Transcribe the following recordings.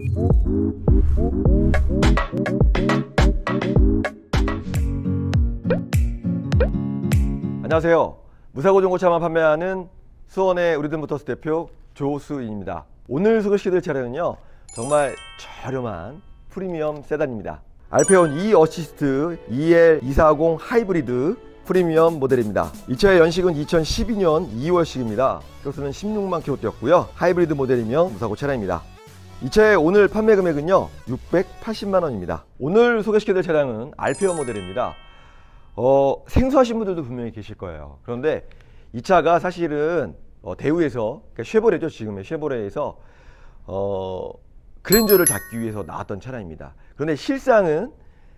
안녕하세요. 무사고 중고차만 판매하는 수원의 우리들모터스 대표 조수인입니다. 오늘 소개시켜드릴 차량은요, 정말 저렴한 프리미엄 세단입니다. 알페온 E 어시스트 EL240 하이브리드 프리미엄 모델입니다. 이 차의 연식은 2012년 2월식입니다. 키로수는 16만 킬로 뛰었고요. 하이브리드 모델이며 무사고 차량입니다. 이 차의 오늘 판매 금액은요 680만원입니다. 오늘 소개시켜드릴 차량은 알페온 모델입니다. 생소하신 분들도 분명히 계실 거예요. 그런데 이 차가 사실은 대우에서, 그러니까 쉐보레죠. 지금의 쉐보레에서 그랜저를 잡기 위해서 나왔던 차량입니다. 그런데 실상은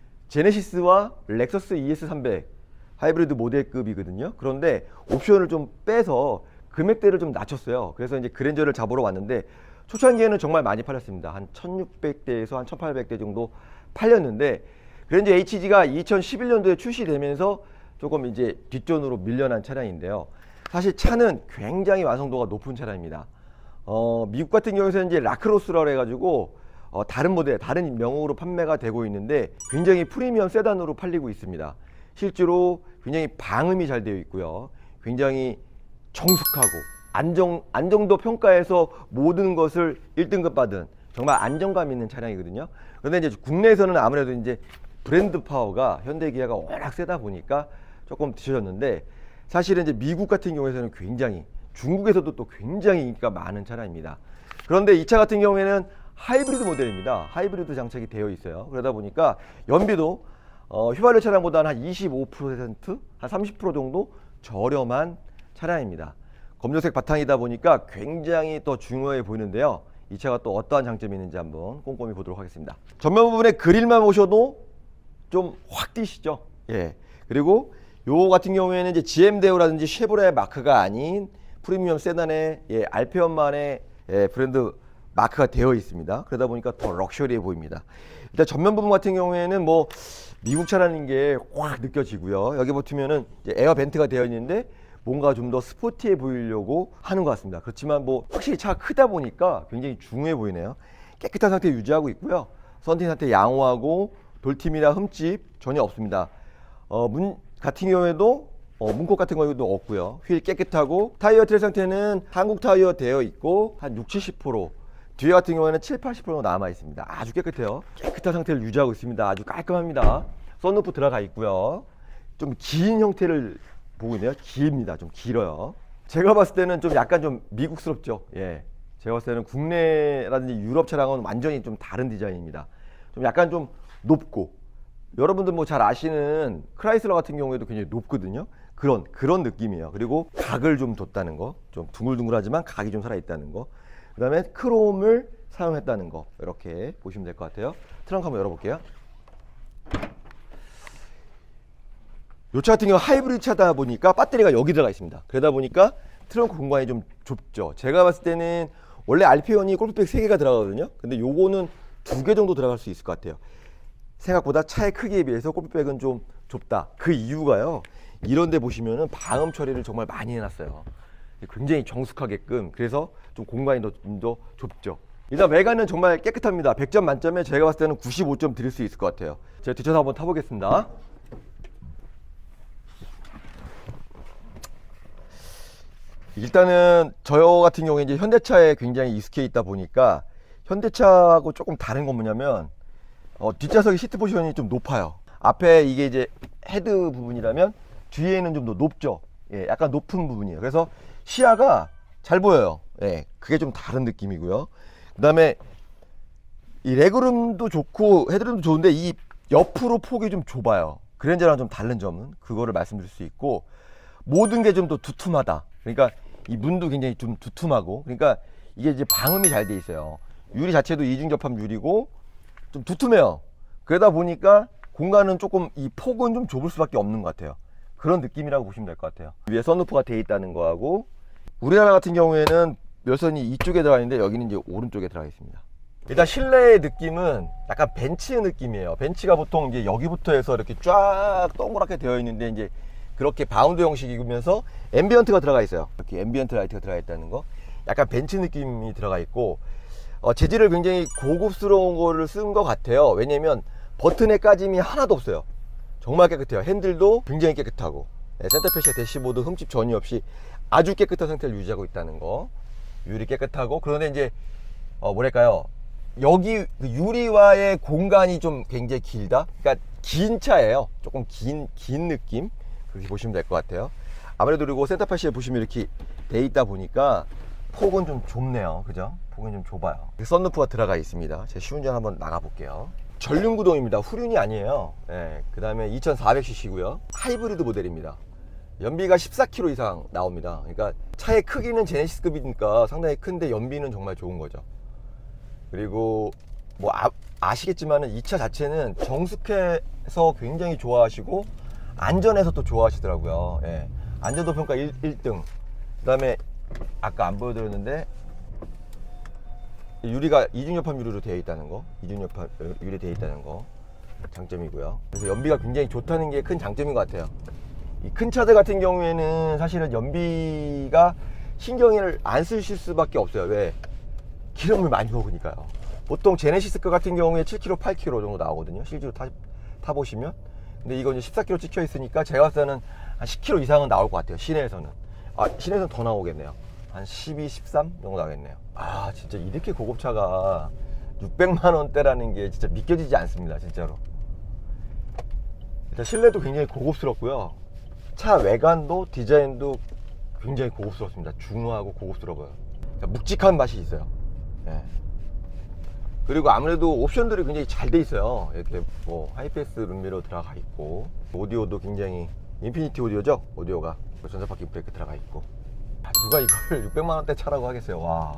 제네시스와 렉서스 ES300 하이브리드 모델급이거든요. 그런데 옵션을 좀 빼서 금액대를 좀 낮췄어요. 그래서 이제 그랜저를 잡으러 왔는데 초창기에는 정말 많이 팔렸습니다. 한 1600대에서 한 1800대 정도 팔렸는데 그랜저 HG가 2011년도에 출시되면서 조금 이제 뒷전으로 밀려난 차량인데요. 사실 차는 굉장히 완성도가 높은 차량입니다. 미국 같은 경우에는 이제 라크로스라고 해가지고 다른 모델, 다른 명으로 판매가 되고 있는데 굉장히 프리미엄 세단으로 팔리고 있습니다. 실제로 굉장히 방음이 잘 되어 있고요. 굉장히 정숙하고 안정도 평가에서 모든 것을 1등급 받은 정말 안정감 있는 차량이거든요. 그런데 이제 국내에서는 아무래도 이제 브랜드 파워가 현대기아가 워낙 세다 보니까 조금 뒤처졌는데 사실은 이제 미국 같은 경우에는 굉장히, 중국에서도 또 굉장히 인기가 많은 차량입니다. 그런데 이 차 같은 경우에는 하이브리드 모델입니다. 하이브리드 장착이 되어 있어요. 그러다 보니까 연비도 휘발유 차량보다는 한 25%, 한 30% 정도 저렴한 차량입니다. 검정색 바탕이다 보니까 굉장히 더 중후해 보이는데요. 이 차가 또 어떠한 장점이 있는지 한번 꼼꼼히 보도록 하겠습니다. 전면 부분에 그릴만 보셔도 좀 확 띄시죠. 예. 그리고 요 같은 경우에는 이제 GM 대우라든지 쉐보레 마크가 아닌 프리미엄 세단의 알페온만의 브랜드 마크가 되어 있습니다. 그러다 보니까 더 럭셔리해 보입니다. 일단 전면 부분 같은 경우에는 뭐 미국 차라는 게 확 느껴지고요. 여기 보시면은 에어 벤트가 되어 있는데 뭔가 좀 더 스포티해 보이려고 하는 것 같습니다. 그렇지만 뭐 확실히 차가 크다 보니까 굉장히 중후해 보이네요. 깨끗한 상태 유지하고 있고요. 썬팅 상태 양호하고 돌팀이나 흠집 전혀 없습니다. 문 같은 경우에도 문콕 같은 경우도 없고요. 휠 깨끗하고 타이어 트랙 상태는 한국 타이어 되어 있고 한 60, 70%, 뒤에 같은 경우에는 7, 80% 남아 있습니다. 아주 깨끗해요. 깨끗한 상태를 유지하고 있습니다. 아주 깔끔합니다. 썬루프 들어가 있고요. 좀 긴 형태를 보고 있네요. 깁니다. 좀 길어요. 제가 봤을 때는 좀 약간 좀 미국스럽죠. 예, 제가 봤을 때는 국내라든지 유럽 차량은 완전히 좀 다른 디자인입니다. 좀 약간 좀 높고, 여러분들 뭐 잘 아시는 크라이슬러 같은 경우에도 굉장히 높거든요. 그런 느낌이에요. 그리고 각을 좀 뒀다는 거, 좀 둥글둥글하지만 각이 좀 살아 있다는 거, 그 다음에 크롬을 사용했다는 거, 이렇게 보시면 될 것 같아요. 트렁크 한번 열어볼게요. 이 차 같은 경우 하이브리드 차다 보니까 배터리가 여기 들어가 있습니다. 그러다 보니까 트렁크 공간이 좀 좁죠. 제가 봤을 때는 원래 알페온이 골프백 3개가 들어가거든요. 근데 요거는 2개 정도 들어갈 수 있을 것 같아요. 생각보다 차의 크기에 비해서 골프백은 좀 좁다. 그 이유가요, 이런 데 보시면은 방음 처리를 정말 많이 해놨어요. 굉장히 정숙하게끔. 그래서 좀 공간이 좀 더 좁죠. 일단 외관은 정말 깨끗합니다. 100점 만점에 제가 봤을 때는 95점 드릴 수 있을 것 같아요. 제가 뒷차서 한번 타보겠습니다. 일단은 저 같은 경우에 이제 현대차에 굉장히 익숙해 있다 보니까 현대차하고 조금 다른 건 뭐냐면 뒷좌석의 시트 포지션이 좀 높아요. 앞에 이게 이제 헤드 부분이라면 뒤에는 좀 더 높죠. 예, 약간 높은 부분이에요. 그래서 시야가 잘 보여요. 예, 그게 좀 다른 느낌이고요. 그 다음에 이 레그룸도 좋고 헤드룸도 좋은데 이 옆으로 폭이 좀 좁아요. 그랜저랑 좀 다른 점은 그거를 말씀드릴 수 있고, 모든 게 좀 더 두툼하다. 그러니까 이 문도 굉장히 좀 두툼하고, 그러니까 이게 이제 방음이 잘 돼 있어요. 유리 자체도 이중 접합 유리고 좀 두툼해요. 그러다 보니까 공간은 조금, 이 폭은 좀 좁을 수밖에 없는 것 같아요. 그런 느낌이라고 보시면 될 것 같아요. 위에 선루프가 돼 있다는 거하고, 우리나라 같은 경우에는 열선이 이쪽에 들어가 있는데 여기는 이제 오른쪽에 들어가 있습니다. 일단 실내의 느낌은 약간 벤츠 느낌이에요. 벤츠가 보통 이제 여기부터 해서 이렇게 쫙 동그랗게 되어 있는데 이제 그렇게 바운드 형식이면서 앰비언트가 들어가 있어요. 이렇게 앰비언트 라이트가 들어가 있다는 거, 약간 벤츠 느낌이 들어가 있고, 재질을 굉장히 고급스러운 거를 쓴 것 같아요. 왜냐면 버튼의 까짐이 하나도 없어요. 정말 깨끗해요. 핸들도 굉장히 깨끗하고, 센터페시아 대시보드 흠집 전혀 없이 아주 깨끗한 상태를 유지하고 있다는 거. 유리 깨끗하고, 그런데 이제 뭐랄까요, 여기 유리와의 공간이 좀 굉장히 길다. 그러니까 긴 차예요. 조금 긴 느낌, 그렇게 보시면 될 것 같아요. 아무래도 그리고 센터페시아 보시면 이렇게 돼 있다 보니까 폭은 좀 좁네요. 그죠? 폭은 좀 좁아요. 썬루프가 들어가 있습니다. 제가 시운전 한번 나가 볼게요. 전륜 구동입니다. 후륜이 아니에요. 그 다음에 2400cc고요. 하이브리드 모델입니다. 연비가 14km 이상 나옵니다. 그러니까 차의 크기는 제네시스급이니까 상당히 큰데 연비는 정말 좋은 거죠. 그리고 뭐 아시겠지만은 이 차 자체는 정숙해서 굉장히 좋아하시고 안전해서 또 좋아하시더라고요. 안전도 평가 1등. 그 다음에 아까 안 보여드렸는데 유리가 이중협합 유리로 되어 있다는 거, 이중협합 유리 되어 있다는 거 장점이고요. 그래서 연비가 굉장히 좋다는 게 큰 장점인 것 같아요. 이 큰 차들 같은 경우에는 사실은 연비가 신경을 안 쓰실 수밖에 없어요. 왜? 기름을 많이 먹으니까요. 보통 제네시스 거 같은 경우에 7km, 8km 정도 나오거든요. 실제로 타보시면. 근데 이거 이제 14km 찍혀 있으니까 제가 봤을 때는 한 10km 이상은 나올 것 같아요. 시내에서는. 시내에서는 더 나오겠네요. 한 12, 13 정도 나오겠네요. 진짜 이렇게 고급차가 600만 원대라는 게 진짜 믿겨지지 않습니다. 진짜로. 일단 실내도 굉장히 고급스럽고요. 차 외관도 디자인도 굉장히 고급스럽습니다. 중후하고 고급스러워요. 묵직한 맛이 있어요. 그리고 아무래도 옵션들이 굉장히 잘 돼 있어요. 이렇게 뭐 하이패스 룸미러 들어가 있고, 오디오도 굉장히 인피니티 오디오죠. 오디오가 전자바퀴 브레이크 들어가 있고. 누가 이걸 600만 원대 차라고 하겠어요. 와,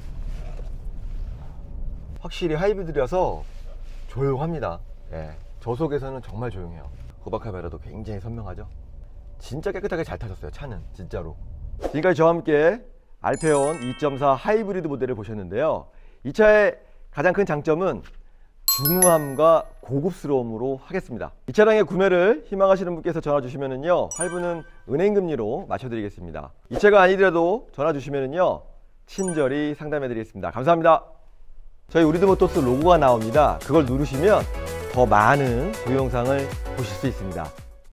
확실히 하이브리드라서 조용합니다. 저속에서는 정말 조용해요. 후방 카메라도 굉장히 선명하죠. 진짜 깨끗하게 잘 타셨어요. 차는 진짜로. 지금까지 저와 함께 알페온 2.4 하이브리드 모델을 보셨는데요. 이 차의 가장 큰 장점은 중후함과 고급스러움으로 하겠습니다. 이 차량의 구매를 희망하시는 분께서 전화 주시면은요, 할부는 은행금리로 맞춰드리겠습니다. 이 차가 아니더라도 전화 주시면은요, 친절히 상담해 드리겠습니다. 감사합니다. 저희 우리드모터스 로고가 나옵니다. 그걸 누르시면 더 많은 동영상을 보실 수 있습니다.